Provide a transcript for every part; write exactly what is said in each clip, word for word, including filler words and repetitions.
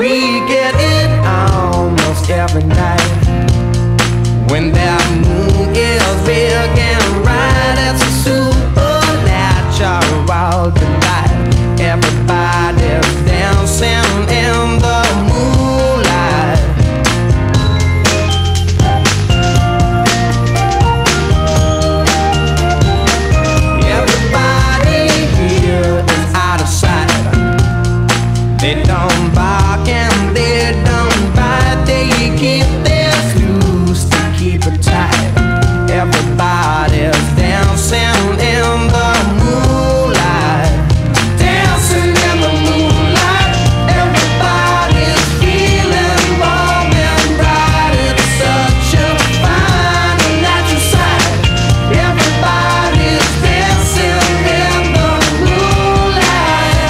We get it almost every night. When that moon is big and bright, it's a supernatural delight. Everybody's dancing in the moonlight. Everybody here is out of sight. They don't bark and they don't bite. They keep their clues to keep it tight. Everybody's dancing in the moonlight. Dancing in the moonlight. Everybody's feeling warm and bright. It's such a fine and natural sight. Everybody's dancing in the moonlight.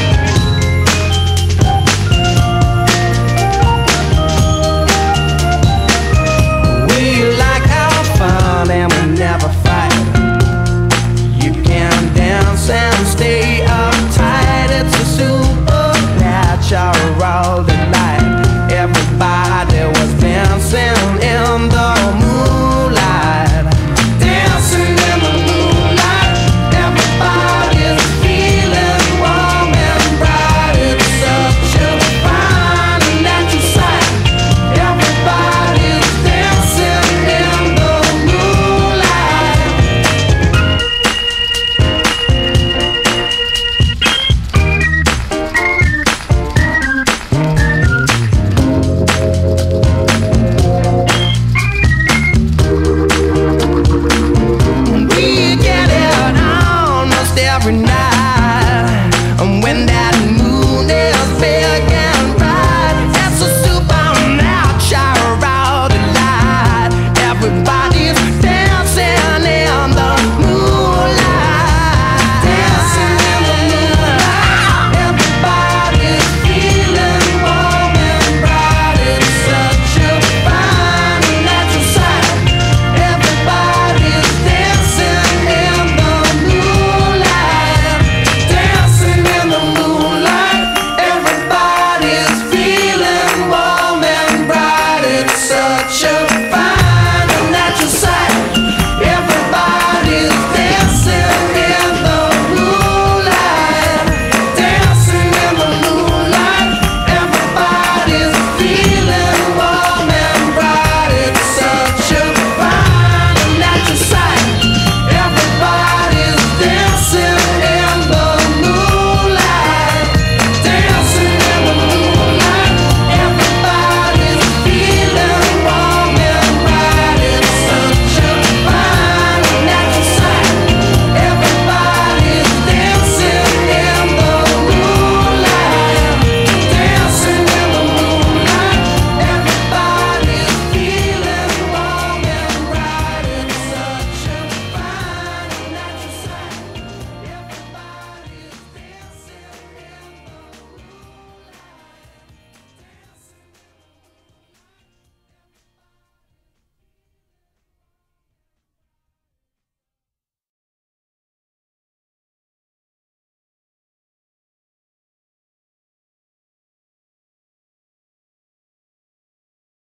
We like our fun and we never fight. You can dance and stay uptight. It's a supernatural delight.